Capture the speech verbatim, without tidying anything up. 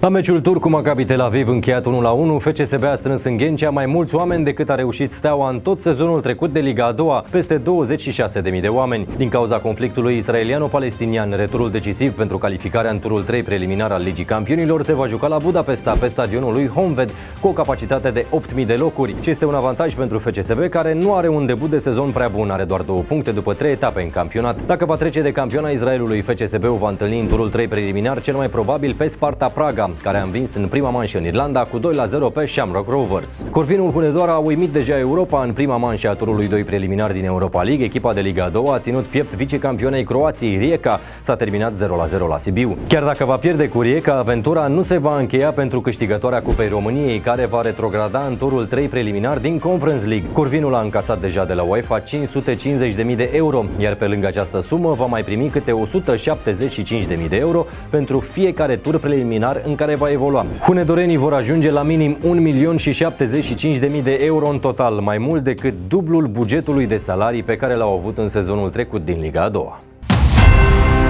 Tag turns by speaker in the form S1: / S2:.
S1: La meciul turc cu Maccabi Tel Aviv încheiat unu la unu, F C S B a strâns în Ghencea mai mulți oameni decât a reușit Steaua în tot sezonul trecut de Liga a doua, peste douăzeci și șase de mii de oameni. Din cauza conflictului israeliano-palestinian, returul decisiv pentru calificarea în turul trei preliminar al Ligii Campionilor se va juca la Budapesta, pe stadionul lui Honved, cu o capacitate de opt mii de locuri, ce este un avantaj pentru F C S B, care nu are un debut de sezon prea bun, are doar două puncte după trei etape în campionat. Dacă va trece de campioana Israelului, F C S B o va întâlni în turul trei preliminar cel mai probabil pe Sparta Praga, care a învins în prima manșă în Irlanda cu doi la zero pe Shamrock Rovers. Corvinul Hunedoara a uimit deja Europa în prima manșă a turului doi preliminar din Europa League. Echipa de Liga a doua a ținut piept vicecampionei Croației, Rijeka. S-a terminat zero la zero la Sibiu. Chiar dacă va pierde cu Rijeka, aventura nu se va încheia pentru câștigătoarea Cupei României, care va retrograda în turul trei preliminar din Conference League. Corvinul a încasat deja de la UEFA cinci sute cincizeci de mii de euro, iar pe lângă această sumă va mai primi câte o sută șaptezeci și cinci de mii de euro pentru fiecare tur preliminar în care va evolua. Hunedorenii vor ajunge la minim un milion și șaptezeci și cinci de mii de euro în total, mai mult decât dublul bugetului de salarii pe care l-au avut în sezonul trecut din Liga a doua.